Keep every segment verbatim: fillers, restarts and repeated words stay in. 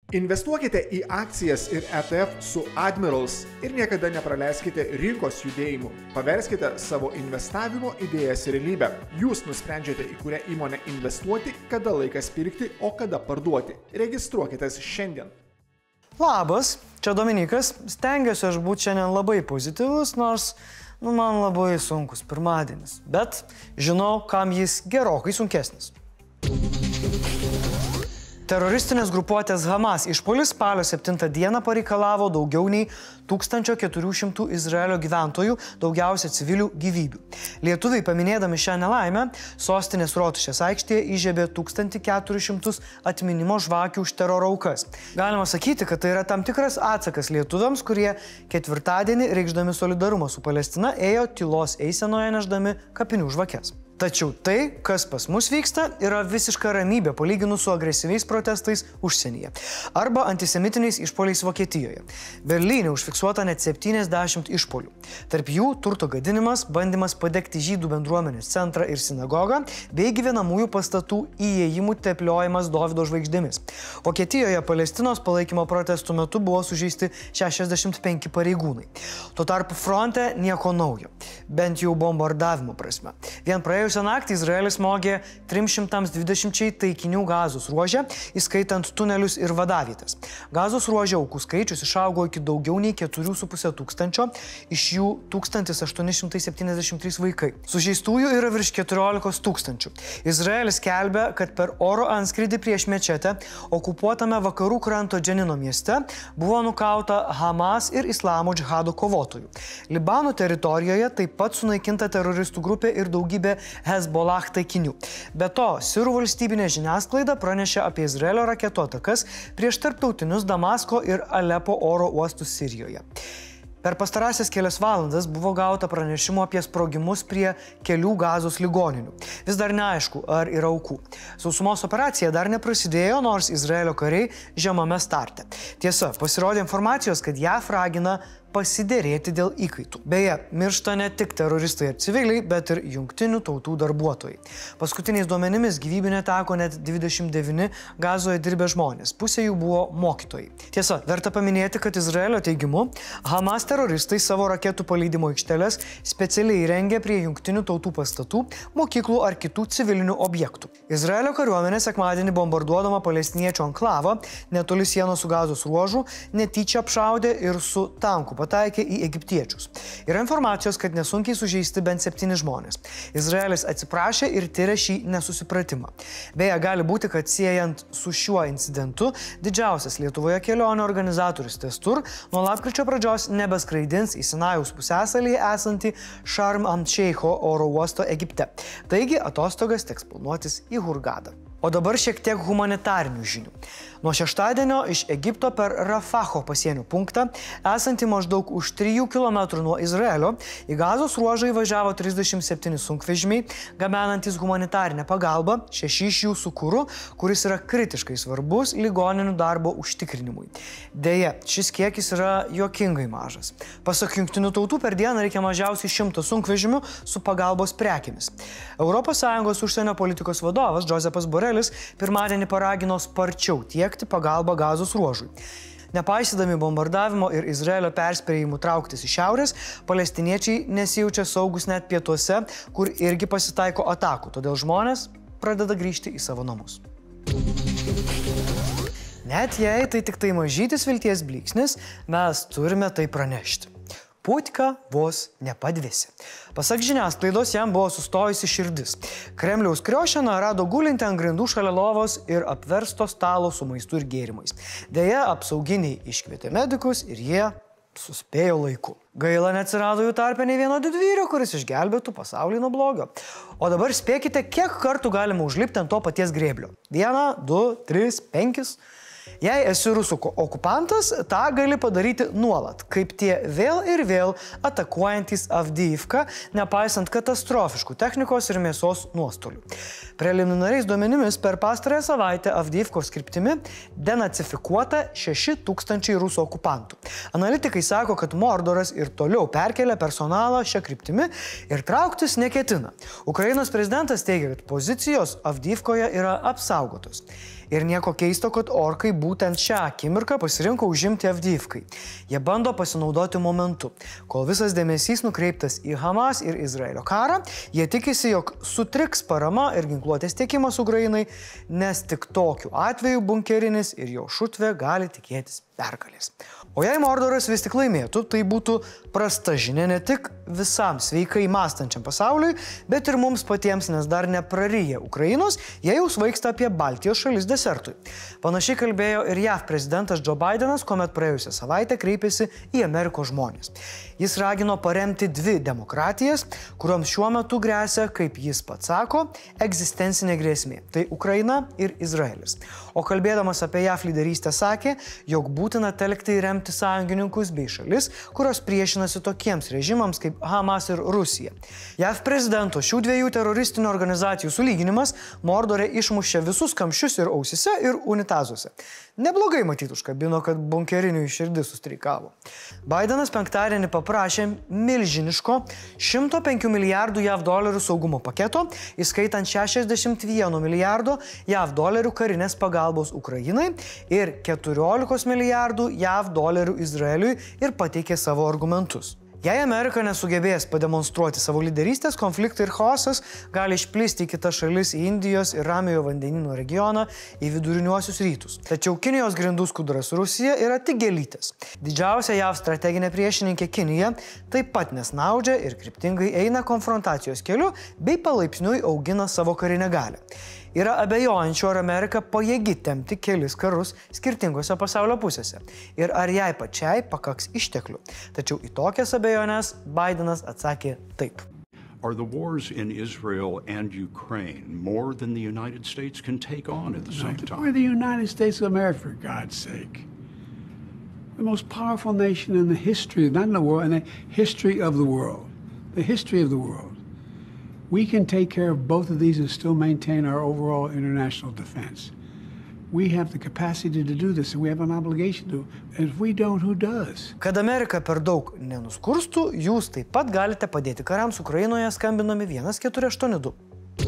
Investuokite į akcijas ir E T F su Admirals ir niekada nepraleiskite rinkos judėjimų. Paverskite savo investavimo idėjas realybę. Jūs nusprendžiate, į kurią įmonę investuoti, kada laikas pirkti, o kada parduoti. Registruokitės šiandien. Labas, čia Dominikas. Stengiuosi aš būti šiandien labai pozityvus, nors nu, man labai sunkus pirmadienis. Bet žinau, kam jis gerokai sunkesnis. Teroristinės grupuotės Hamas išpuolis spalio septintą dieną pareikalavo daugiau nei tūkstančio keturių šimtų Izraelio gyventojų, daugiausia civilių gyvybių. Lietuviai, paminėdami šią nelaimę, sostinės Rotušės aikštėje įžiebė tūkstantį keturis šimtus atminimo žvakių už teroro aukas. Galima sakyti, kad tai yra tam tikras atsakas lietuviams, kurie ketvirtadienį, reikšdami solidarumą su Palestina, ėjo tylos eisenoje nešdami kapinių žvakes. Tačiau tai, kas pas mus vyksta, yra visiška ramybė palyginus su agresyviais protestais užsienyje arba antisemitiniais išpuoliais Vokietijoje. Berlyne užfiksuota net septyniasdešimt išpuolių. Tarp jų turto gadinimas, bandymas padegti žydų bendruomenės centrą ir sinagogą bei gyvenamųjų pastatų įėjimų tepliojimas Dovydo žvaigždėmis. Vokietijoje Palestinos palaikymo protestų metu buvo sužeisti šešiasdešimt penki pareigūnai. Tuo tarpu fronte nieko naujo, bent jau bombardavimo prasme. Vien praėjusią naktį Izraelis smogė trims šimtams dvidešimčiai taikinių Gazos ruože, įskaitant tunelius ir vadavietės. Gazos ruože aukų skaičius išaugo iki daugiau nei keturių su puse tūkstančio, iš jų tūkstantis aštuoni šimtai septyniasdešimt trys vaikai. Sužeistųjų yra virš keturiolikos tūkstančių. Izraelis skelbia, kad per oro antskrydį prieš mečetę okupuotame vakarų kranto Dženino mieste buvo nukauta Hamas ir Islamo džihado kovotojų. Libano teritorijoje taip pat sunaikinta teroristų grupė ir daugybė Hezbollah taikinių. Be to, sirų valstybinė žiniasklaida pranešė apie Izraelio raketų atakas prieš tarptautinius Damasko ir Alepo oro uostus Sirijoje. Per pastarąsias kelias valandas buvo gauta pranešimų apie sprogimus prie kelių Gazos ligoninių. Vis dar neaišku, ar yra aukų. Sausumos operacija dar neprasidėjo, nors Izraelio kariai žemame starte. Tiesa, pasirodė informacijos, kad J A F ragina pasiderėti dėl įkaitų. Beje, miršta ne tik teroristai ir civiliai, bet ir jungtinių tautų darbuotojai. Paskutiniais duomenimis gyvybė neteko net dvidešimt devyni Gazoje dirbę žmonės. Pusė jų buvo mokytojai. Tiesa, verta paminėti, kad Izraelio teigimu Hamas teroristai savo raketų paleidimo aikšteles specialiai įrengė prie jungtinių tautų pastatų, mokyklų ar kitų civilinių objektų. Izraelio kariuomenė sekmadienį bombarduodama palestiniečių anklavą netoli sienos su Gazos ruožu netyčia apšaudė ir su tanku pataikė į egiptiečius. Yra informacijos, kad nesunkiai sužeisti bent septyni žmonės. Izraelis atsiprašė ir tyrė šį nesusipratimą. Beje, gali būti, kad siejant su šiuo incidentu didžiausias Lietuvoje kelionių organizatorius Testur nuo lapkričio pradžios nebeskraidins į Sinajaus pusiasalyje esantį Šarm al Šeicho oro uosto Egipte. Taigi atostogas teks planuotis į Hurgadą. O dabar šiek tiek humanitarinių žinių. Nuo šeštadienio iš Egipto per Rafacho pasienio punktą, esantį maždaug už trijų kilometrų nuo Izraelio, į Gazos ruožą įvažiavo trisdešimt septyni sunkvežimiai, gabenantis humanitarinę pagalbą, šeši iš jų su kuru, kuris yra kritiškai svarbus ligoninių darbo užtikrinimui. Deja, šis kiekis yra juokingai mažas. Pasak jungtinių tautų per dieną reikia mažiausiai šimto sunkvežimių su pagalbos prekėmis. Europos Sąjungos užsienio politikos vadovas Josepas Borelis pirmadienį paragino sparčiau tiekti pagalbą Gazos ruožui. Nepaisydami bombardavimo ir Izraelio perspėjimų trauktis į šiaurės, palestiniečiai nesijaučia saugus net pietuose, kur irgi pasitaiko atakų, todėl žmonės pradeda grįžti į savo namus. Net jei tai tik tai mažytis vilties blyksnis, mes turime tai pranešti. Putika vos nepadvėsi. Pasak žiniasklaidos, jam buvo sustojusi širdis. Kremliaus kriošeną rado gulinti ant grindų šalia lovos ir apversto stalo su maistu ir gėrimais. Deja, apsauginiai iškvietė medikus ir jie suspėjo laiku. Gaila, neatsirado jų tarpe nei vieno didvyrio, kuris išgelbėtų pasaulį nuo blogio. O dabar spėkite, kiek kartų galima užlipti ant to paties grėblio. Vieną, du, tris, penkis. Jei esi rusų okupantas, tą gali padaryti nuolat, kaip tie vėl ir vėl atakuojantys Avdiivką, nepaisant katastrofiškų technikos ir mėsos nuostolių. Preliminariais duomenimis per pastarąją savaitę Avdiivkos kryptimi denacifikuota šeši tūkstančiai rusų okupantų. Analitikai sako, kad Mordoras ir toliau perkelia personalą šią kryptimi ir trauktis neketina. Ukrainos prezidentas teigia, kad pozicijos Avdiivkoje yra apsaugotos. Ir nieko keisto, kad orkai būtent šią akimirką pasirinko užimti Avdyivkai. Jie bando pasinaudoti momentu. Kol visas dėmesys nukreiptas į Hamas ir Izraelio karą, jie tikisi, jog sutriks parama ir ginkluotės tiekimas Ukrainai, nes tik tokiu atveju bunkerinis ir jo šutvė gali tikėtis pergalės. O jei Mordoras vis tik laimėtų, tai būtų prasta žinia ne tik visam sveikai mąstančiam pasauliui, bet ir mums patiems, nes dar nepraryja Ukrainos, jie jau svaigsta apie Baltijos šalis desertui. Panašiai kalbėjo ir J A V prezidentas Joe Bidenas, kuomet praėjusią savaitę kreipėsi į Amerikos žmonės. Jis ragino paremti dvi demokratijas, kurioms šiuo metu gresia, kaip jis pats sako, egzistencinė grėsmė. Tai Ukraina ir Izraelis. O kalbėdamas apie J A V lyderystę sakė, jog būtina telkti ir remti sąjungininkus bei šalis, kurios priešinasi tokiems režimams kaip Hamas ir Rusija. J A V prezidento šių dviejų teroristinių organizacijų sulyginimas Mordore išmušė visus kamščius ir ausise ir unitazuose. Neblogai matyti užkabino, kad bunkerinių širdis sustreikavo. Bidenas penktadienį paprašė milžiniško šimto penkių milijardų J A V dolerių saugumo paketo, įskaitant šešiasdešimt vieno milijardo J A V dolerių karinės pagalbos Ukrainai ir keturiolikos milijardų J A V dolerių Izraeliui ir pateikė savo argumentus. Jei Amerika nesugebės pademonstruoti savo lyderystės, konfliktai ir chaosas gali išplisti į kitas šalis, į Indijos ir Ramiojo vandenyno regioną, į viduriniuosius rytus. Tačiau Kinijos grindų skuduras Rusija yra tik gėlytės. Didžiausia J A V strateginė priešininkė Kinija taip pat nesnaudžia ir kryptingai eina konfrontacijos keliu bei palaipsniui augina savo karinę galią. Yra abejojančių, ar Amerika pajėgi tempti kelis karus skirtingose pasaulio pusėse ir ar jai pačiai pakaks išteklių. Tačiau į tokias abejonės Bidenas atsakė taip. Are the wars in Israel and Ukraine more than the United States can take on at the same time? We're the United States of America, for God's sake. The most powerful nation in the history, not in the world, in the history of the world. The history of the world. We can take care of both of these and still maintain our overall international defense. We have the capacity to do this, and we have an obligation to. And if we don't, who does? Kad Amerika per daug nenuskurstų, jūs taip pat galite padėti kariams Ukrainoje skambinami vienas keturi aštuoni du.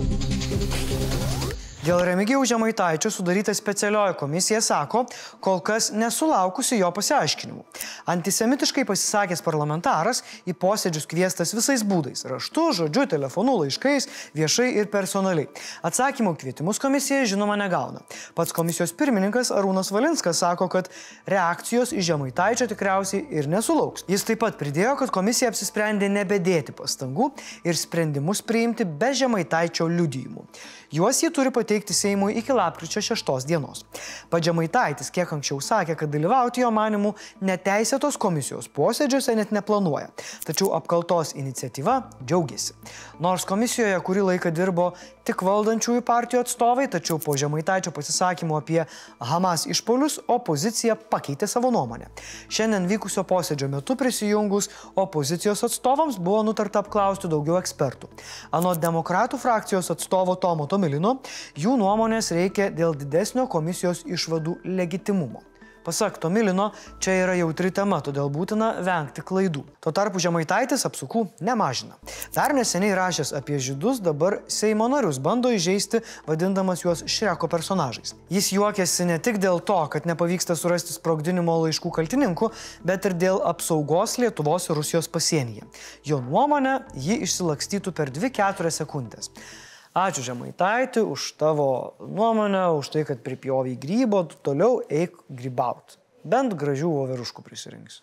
Dėl Remigijaus Žemaitaičio sudaryta specialioji komisija sako, kol kas nesulaukusi jo pasiaiškinimų. Antisemitiškai pasisakęs parlamentaras į posėdžius kviestas visais būdais – raštu, žodžiu, telefonu, laiškais, viešai ir personaliai. Atsakymų kvietimus komisija žinoma negauna. Pats komisijos pirmininkas Arūnas Valinskas sako, kad reakcijos į Žemaitaičio tikriausiai ir nesulauks. Jis taip pat pridėjo, kad komisija apsisprendė nebedėti pastangų ir sprendimus priimti be Žemaitaičio liudijimų. Juos jie turi pateikti Seimui iki lapkričio šeštos dienos. Pats Žemaitaitis kiek anksčiau sakė, kad dalyvauti jo manimų neteisėtos komisijos posėdžiuose net neplanuoja. Tačiau apkaltos iniciatyva džiaugiasi. Nors komisijoje kurį laiką dirbo tik valdančiųjų partijų atstovai, tačiau po Žemaitaičio pasisakymų apie Hamas išpuolius opozicija pakeitė savo nuomonę. Šiandien vykusio posėdžio metu prisijungus opozicijos atstovams buvo nutarta apklausti daugiau ekspertų. Anot demokratų frakcijos atstovo Tomo Tomilino, jų nuomonės reikia dėl didesnio komisijos išvadų legitimumo. Pasak Tomilino, čia yra jautri tema, todėl būtina vengti klaidų. Tuo tarpu Žemaitaitis apsukų nemažina. Dar neseniai rašęs apie žydus, dabar Seimo narius bando įžeisti, vadindamas juos Šreko personažais. Jis juokiasi ne tik dėl to, kad nepavyksta surasti sprogdinimo laiškų kaltininkų, bet ir dėl apsaugos Lietuvos ir Rusijos pasienyje. Jo nuomonė, ji išsilakstytų per dvi keturias sekundės. Ačiū Žemaitaiti už tavo nuomonę, už tai, kad pripjovai grybo, tu toliau eik grybaut. Bent gražių voveruškų prisirinksi.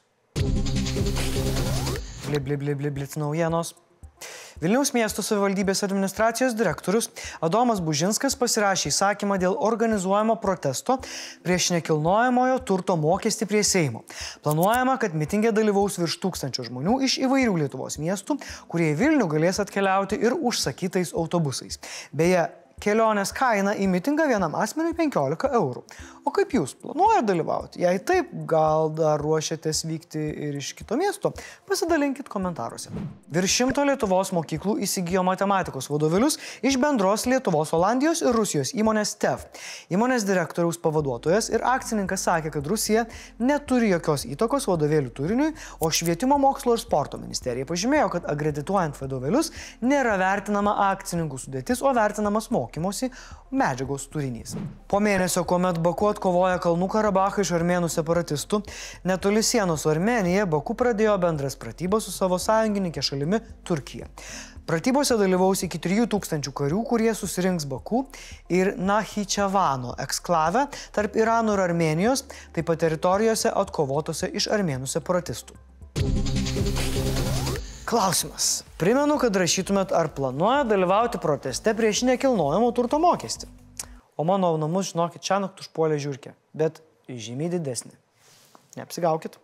Blib, blib, blib, blib, blitz naujienos. Vilniaus miesto savivaldybės administracijos direktorius Adomas Bužinskas pasirašė įsakymą dėl organizuojamo protesto prieš nekilnojamojo turto mokestį prie Seimo. Planuojama, kad mitinge dalyvaus virš tūkstančio žmonių iš įvairių Lietuvos miestų, kurie į Vilnių galės atkeliauti ir užsakytais autobusais. Beje, kelionės kaina į mitingą vienam asmeniui penkiolika eurų. O kaip jūs planuojate dalyvauti? Jei taip, gal dar ruošiatės vykti ir iš kito miesto? Pasidalinkit komentaruose. Virš šimto Lietuvos mokyklų įsigijo matematikos vadovėlius iš bendros Lietuvos, Olandijos ir Rusijos įmonės T E V. Įmonės direktoriaus pavaduotojas ir akcininkas sakė, kad Rusija neturi jokios įtakos vadovėlių turiniui, o Švietimo mokslo ir sporto ministerija pažymėjo, kad akredituojant vadovėlius nėra vertinama akcininkų sudėtis, o vertinamas mokymas. mokymosi medžiagos turinys. Po mėnesio, kuomet Baku atkovoja Kalnų Karabachą iš armėnų separatistų, netoli sienos su Armėnija Baku pradėjo bendras pratybas su savo sąjungininkė šalimi Turkija. Pratybose dalyvaus iki trijų tūkstančių karių, kurie susirinks Baku ir Nachičevano eksklave tarp Irano ir Armėnijos, taip pat teritorijose atkovotose iš armėnų separatistų. Klausimas. Primenu, kad rašytumėt, ar planuoja dalyvauti proteste prieš nekilnojamo turto mokestį. O mano namus, žinokit, čia naktų užpuolė žiurkė, bet žymiai didesnė. Neapsigaukit.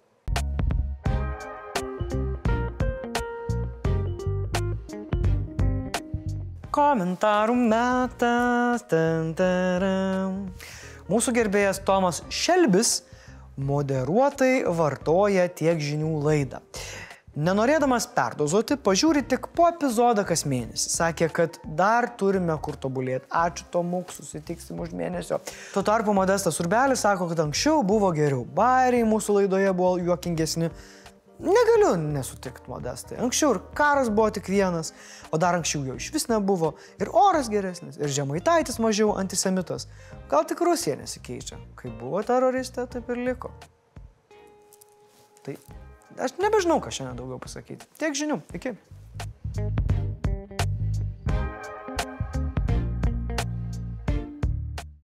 Komentarų metas. Tan, taram. Mūsų gerbėjas Tomas Šelbis moderuotai vartoja tiek žinių laidą. Nenorėdamas perdozuoti, pažiūri tik po epizodą kas mėnesį. Sakė, kad dar turime kur tobulėti. Ačiū Tomuk, susitiksim už mėnesio. Tuo tarpu Modestas Urbelis sako, kad anksčiau buvo geriau. Bairiai mūsų laidoje buvo juokingesni. Negaliu nesutikti, Modestai. Anksčiau ir karas buvo tik vienas, o dar anksčiau jau iš vis nebuvo. Ir oras geresnis, ir Žemaitaitis mažiau antisemitas. Gal tik Rusija nesikeičia. Kai buvo teroristė, taip ir liko. Tai aš nebežinau, ką šiandien daugiau pasakyti. Tiek žinių. Iki.